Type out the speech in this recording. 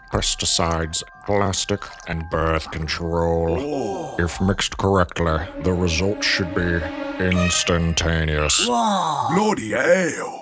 pesticides, plastic, and birth control. If mixed correctly, the result should be instantaneous. Bloody hell!